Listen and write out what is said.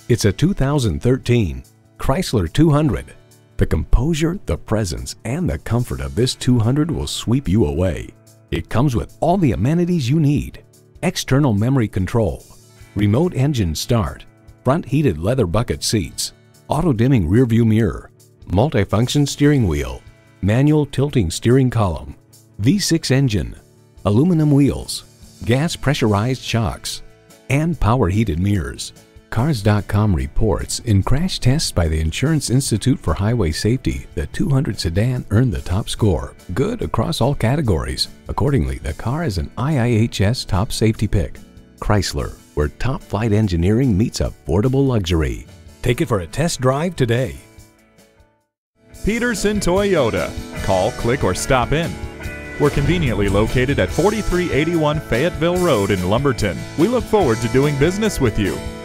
It's a 2013 Chrysler 200. The composure, the presence, and the comfort of this 200 will sweep you away. It comes with all the amenities you need: external memory control, remote engine start, front heated leather bucket seats, auto-dimming rearview mirror, multifunction steering wheel, manual tilting steering column, V6 engine, aluminum wheels, gas pressurized shocks, and power heated mirrors. Cars.com reports in crash tests by the Insurance Institute for Highway Safety, the 200 sedan earned the top score, good across all categories. Accordingly, the car is an IIHS top safety pick. Chrysler, where top flight engineering meets affordable luxury. Take it for a test drive today. Peterson Toyota. Call, click, or stop in. We're conveniently located at 4381 Fayetteville Road in Lumberton. We look forward to doing business with you.